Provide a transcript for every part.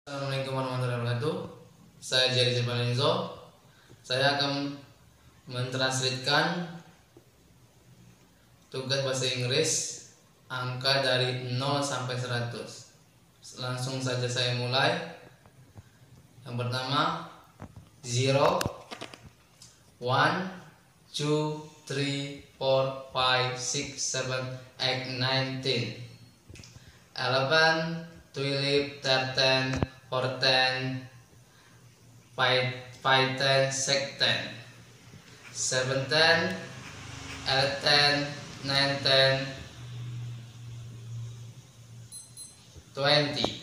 Assalamualaikum warahmatullahi wabarakatuh. Saya Jerry Jebalenzo. Saya akan mentranslitkan tugas bahasa Inggris angka dari 0 sampai 100. Langsung saja saya mulai. Yang pertama 0, 1, 2, 3, 4, 5, 6, 7, 8, 9, 10, 11, 12, 13, 14, 15, 16, 17, 18, 19, 20,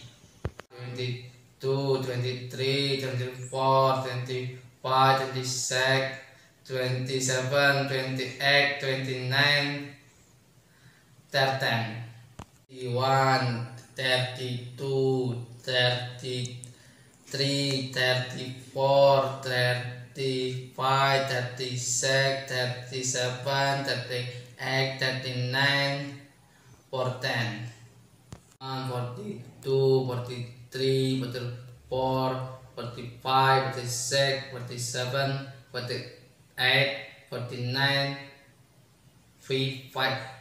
22, 23, 24, 25, 26, 27, 28, 29, 30, 31, 32, 33, 34, 35, 36, 37, 38, 39, 40, 42, 43, 44, 45, 46, 47, 48, 49, 50,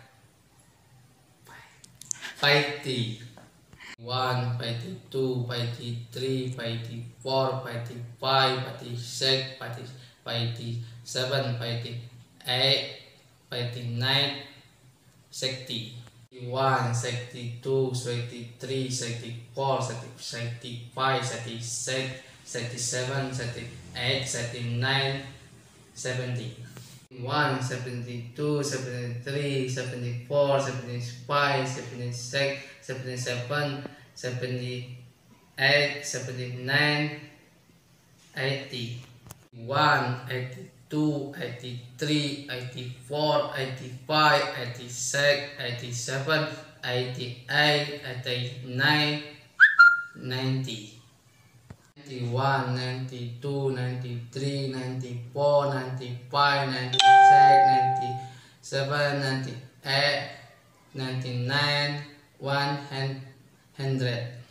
50, 1, 52, 53, 54, 55, 56, 57, 58, 59, 60, 61, 62, 63, 64, 65, 66, 67, 68, 69, 70, 71, 72, 73, 74, 75, 76, 77, 78, 79, 80, 81, 82, 83, 84, 85, 86, 87, 88, 89, 90, 91, 92, 93, 94, 95, 96, 97, 98, 99, 100.